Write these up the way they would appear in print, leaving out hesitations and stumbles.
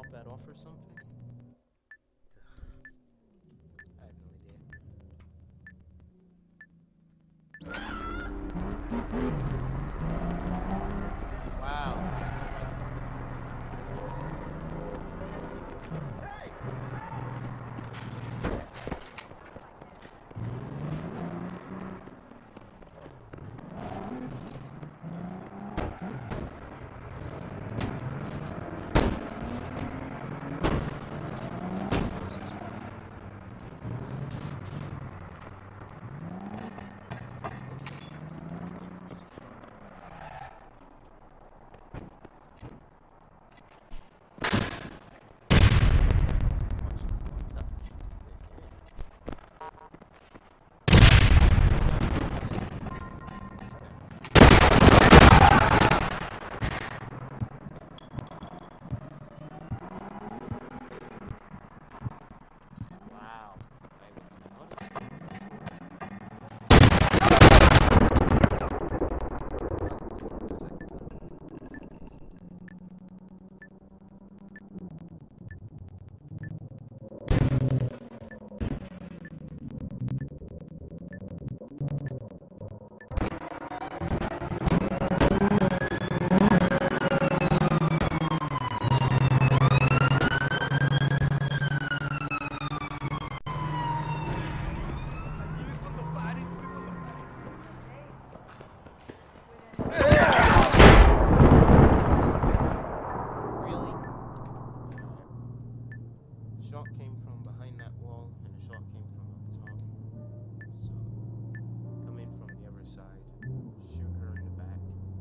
that off or something? I have no idea. Wow. Shot came from behind that wall, and a shot came from up top. So, come in from the other side, shoot her in the back.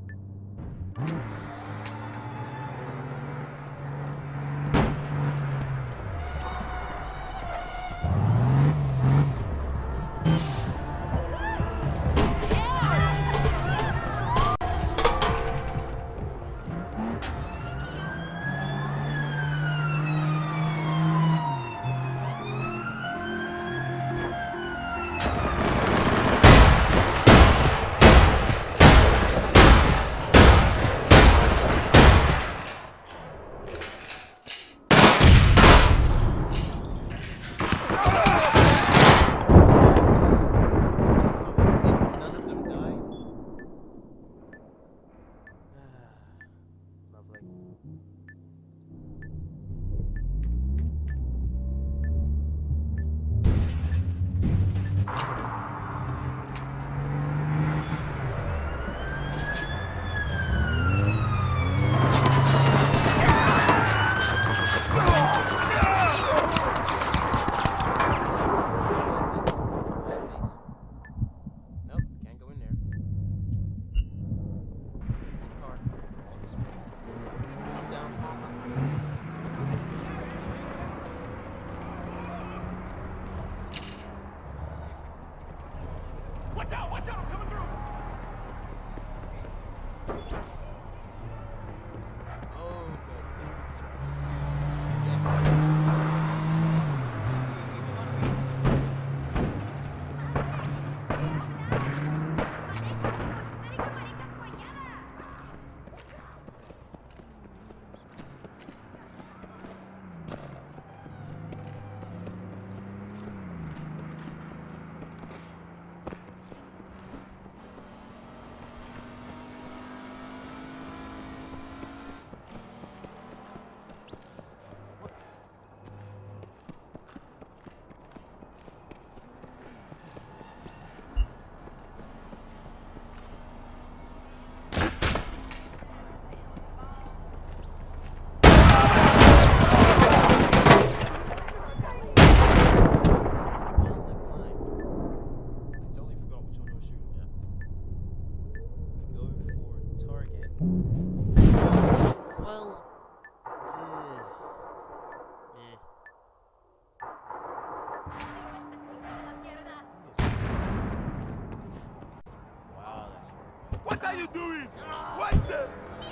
What are you doing? What the?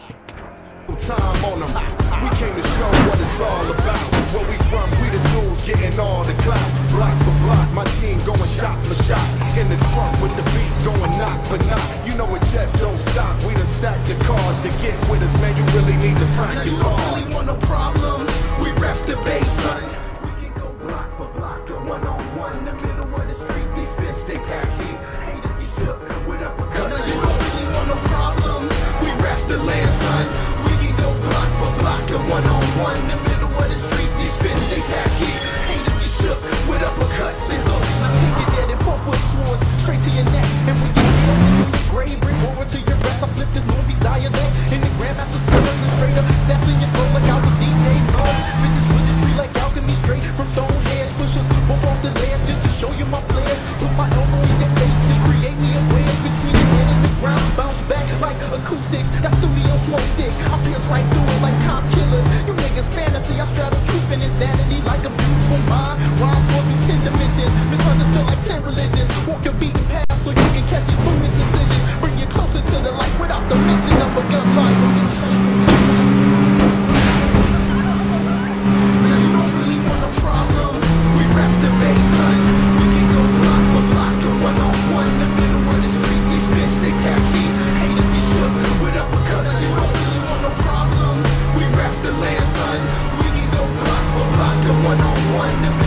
Time on them. We came to show what it's all about. Where we from, we the dudes getting all the clout. Block for block, my team going shot for shot. In the trunk with the beat going knock for knock. You know it just don't stop. We done stacked the cars to get with us, man. You really need to practice hard. You really want no problems? We and religions. Walk the beaten path so you can catch your foolish decisions. Bring you closer to the light without the mention of a gun light. Now you don't really want a problem. We rap the bass, son. We can go block for block or one-on-one. The middle of the street, we spit the khaki. Hate if you shook with uppercuts. You don't really want no problem. We rap the land, son. We can go block for block or one-on-one.